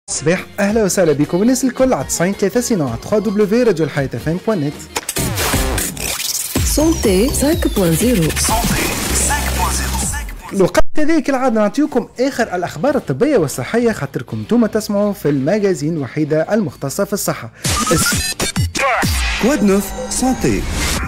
صباح اهلا وسهلا بكم الناس الكل على 93 سينو على 3 دبليو راديو الحياة فم.net. سونتي 5.0 الوقت هذا كالعادة نعطيكم اخر الاخبار الطبية والصحية خاطركم انتم تسمعوا في الماجازين الوحيدة المختصة في الصحة. كواد نوف سونتي.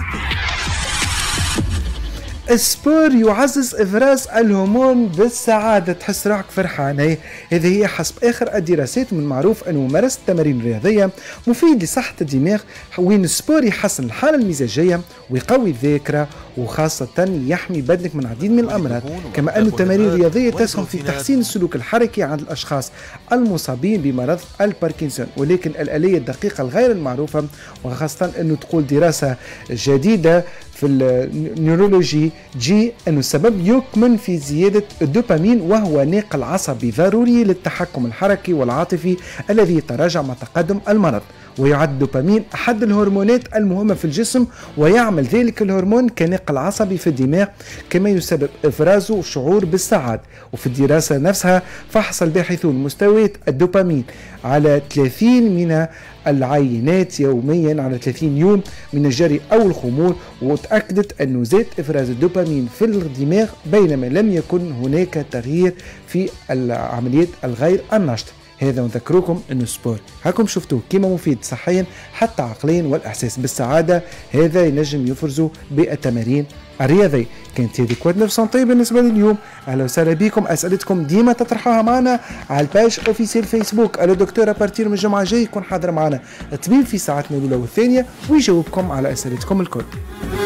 السبور يعزز افراز الهرمون بالسعاده، تحس روحك فرحان. هذه هي حسب اخر الدراسات. من معروف انه ممارسه التمارين الرياضيه مفيد لصحه الدماغ، وين السبور يحسن الحاله المزاجيه ويقوي الذاكره، وخاصه يحمي بدنك من عديد من الامراض. كما ان التمارين الرياضيه تسهم في تحسين السلوك الحركي عند الاشخاص المصابين بمرض الباركنسون، ولكن الاليه الدقيقه الغير المعروفه، وخاصه انه تقول دراسه جديده في النيورولوجي أن السبب يكمن في زيادة الدوبامين، وهو ناقل عصبي ضروري للتحكم الحركي والعاطفي الذي يتراجع مع تقدم المرض. ويعد الدوبامين أحد الهرمونات المهمة في الجسم، ويعمل ذلك الهرمون كناقل عصبي في الدماغ، كما يسبب إفرازه شعور بالسعادة. وفي الدراسة نفسها فحص الباحثون مستويات الدوبامين على 30 من العينات يوميا على 30 يوم من الجري أو الخمول، وتأكدت أنه زاد إفراز الدوبامين في الدماغ، بينما لم يكن هناك تغيير في العمليات الغير النشطة. هذا نذكركم انه السبور هاكم شفتوه كيما مفيد صحيا حتى عقليا، والاحساس بالسعاده هذا ينجم يفرزوا بالتمارين الرياضيه. كانت هذه كواد نوف سونتي بالنسبه لليوم. اهلا وسهلا بكم. اسئلتكم ديما تطرحوها معنا على الباج اوفيسيال فيسبوك. الدكتور ابارتير من الجمعه الجاي يكون حاضر معنا الطبيب في ساعتنا الاولى والثانيه ويجاوبكم على اسئلتكم الكل.